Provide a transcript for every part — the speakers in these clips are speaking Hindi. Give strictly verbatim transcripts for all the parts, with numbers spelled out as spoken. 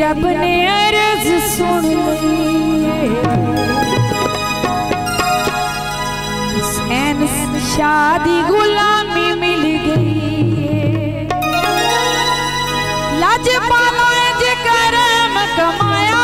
रब ने अर्ज सुन ली। हुसैन शादी गुलामी मिल गई। लाज पाला जे करम कमाया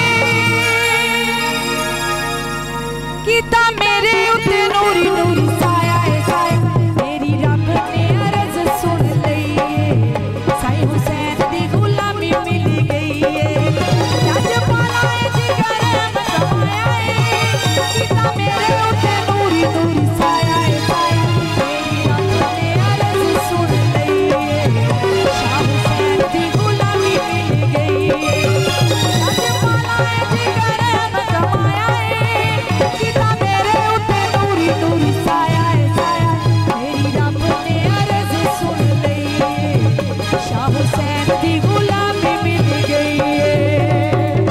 कीता मेरे उत्ते नूरी नूरी साया है साया। मेरी रब ने अर्ज सुन ली। साईं हुसैन दी गुलामी मिल गई है। लाज पाला जे करम कमाया कीता मेरे उत्ते नूरी नूरी साया है साया। मेरी रब ने अर्ज सुन ली। शाह हुसैन दी गुलामी मिल गई है। लाज पाला जे करम कमाया कीता मेरे उत्ते नूरी नूरी साया है साया। मेरी रब ने अर्ज सुन ली। शाह हुसैन दी गुलामी मिल गई है।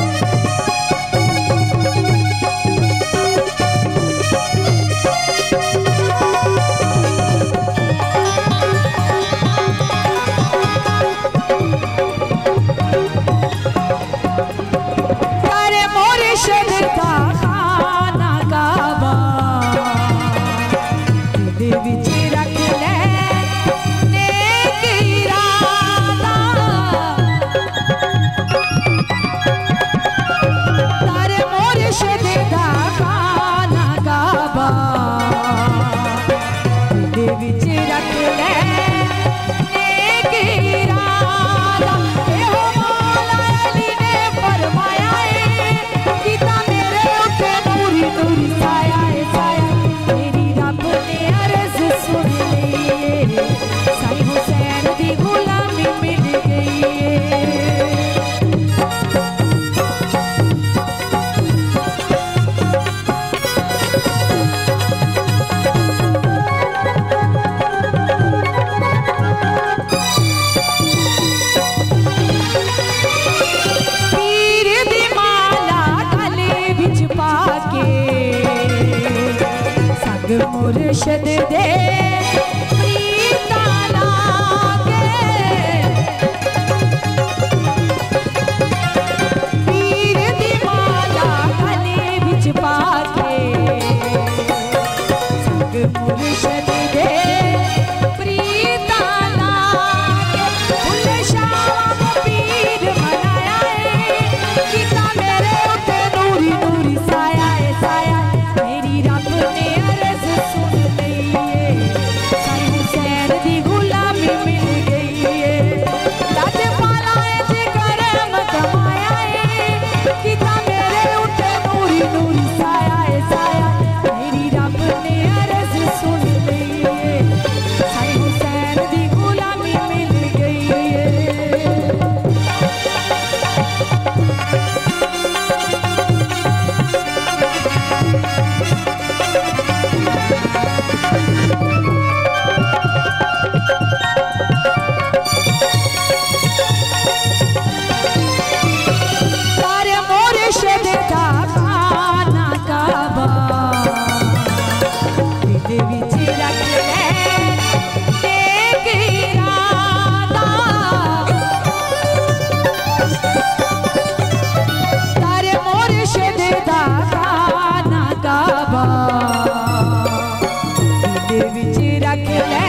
तारे मुर्शिद का खाना काबा दिल विच रख ले नेक इरादा। तारे मुर्शिद का खाना काबा दिल विच रख ले नेक इरादा। एहो मौला अली ने फरमाया कीता मेरे उत्ते नूरी नूरी साया है साया। मेरी रब ने अर्ज सुन ली। साईं हुसैन दी गुलामी मिल गई है। पीर दी माला गले विच पाके संग मुर्शिद दे प्रीता लागे। पीर दी माला गले विच पाके संग मुर्शिद दे प्रीता लागे। भुल्ले शाम पीर मनाया कीता मेरे उत्ते नूरी नूरी साया है साया। मेरी रब ने अर्ज सुन ली। साईं हुसैन दी गुलामी मिल गई है। लाज पाला जे करम कमाया कीता मेरे उत्ते नूरी नूरी साया है साया। मेरी रब ने अर्ज सुन ली। साईं हुसैन दी गुलामी मिल गई है। तारे मुर्शिद का खाना काबा दिल विच रख ले नेक इरादा। तारे मुर्शिद का खाना काबा दिल विच रख ले